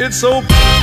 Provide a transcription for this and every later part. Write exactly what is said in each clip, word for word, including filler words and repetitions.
It's so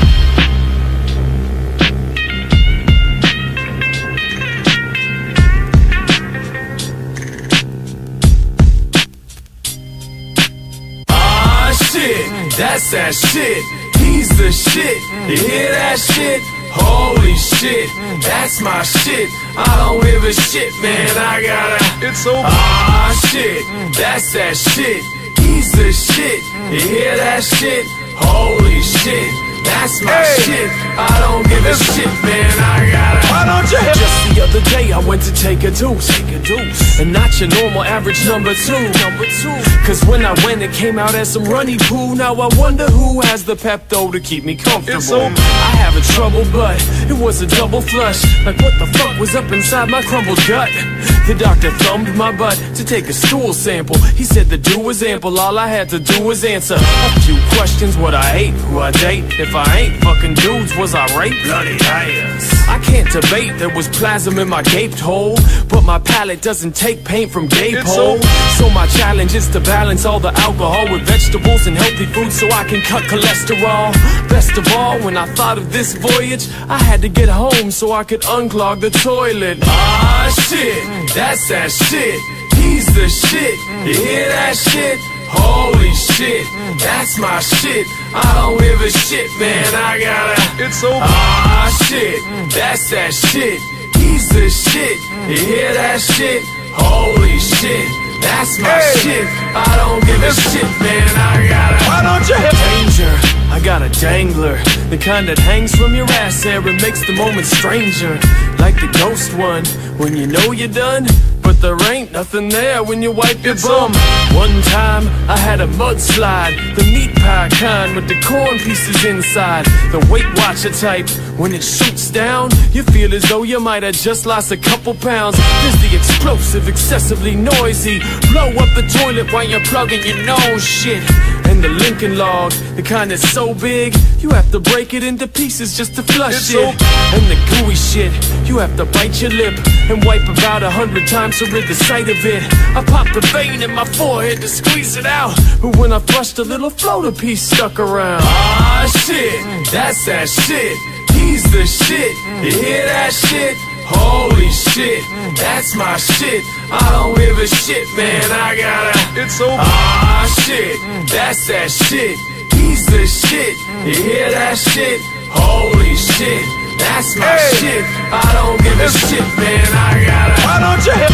Ah shit, that's that shit. He's the shit. You hear that shit? Holy shit, that's my shit. I don't give a shit, man. I gotta. It's so Ah shit, that's that shit. He's the shit. You hear that shit? Holy shit, that's my Hey. shit. I don't give a shit, man. I gotta. Why don't you hit? Just the other day I went to take a deuce, take a deuce, and not your normal average number two, number two. Cause when I went, it came out as some runny poo. Now I wonder who has the Pepto to keep me comfortable. It's so I have a trouble, but it was a double flush. Like what the fuck was up inside my crumbled gut? The doctor thumbed my butt to take a stool sample. He said the dew was ample, all I had to do was answer a few questions: what I ate, who I date, if I ain't fucking dudes, was I raped? Bloody ass. I can't debate, there was plasm in my gaped hole, but my palate doesn't take paint from gape It's hole. so- So my challenge is to balance all the alcohol with vegetables and healthy food so I can cut cholesterol. Best of all, when I thought of this voyage, I had to get home so I could unclog the toilet. Ah shit, that's that shit. He's the shit. You hear that shit? Holy shit, that's my shit. I don't give a shit, man. I gotta. It's so Ah shit, that's that shit. He's the shit. You hear that shit? Holy shit, that's my Hey. shit. I don't give a shit, man. I gotta. Why don't you hit? Danger, I got a dangler, the kind that hangs from your ass hair and makes the moment stranger. Like the ghost one, when you know you're done, but there ain't nothing there when you wipe your It's bum. One time, I had a mudslide, the meat pie kind with the corn pieces inside. The Weight Watcher type, when it shoots down, you feel as though you might have just lost a couple pounds. There's the explosive, excessively noisy, blow up the toilet while you're plugging your nose shit. And the Lincoln log, the kind that's so big, you have to break it into pieces just to flush It's it. so- And the gooey shit, you have to bite your lip and wipe about a hundred times to rid the sight of it. I popped a vein in my forehead to squeeze it out, but when I flushed, a little floater piece stuck around. Ah shit, that's that shit. He's the shit. You hear that shit? Holy shit, that's my shit. I don't give a shit, man. I gotta. It's so Ah shit, that's that shit. He's the shit. You hear that shit? Holy shit, that's my Hey. shit. I don't give a shit, man. I gotta. Why don't you hit?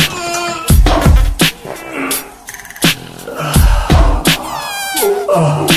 Oh.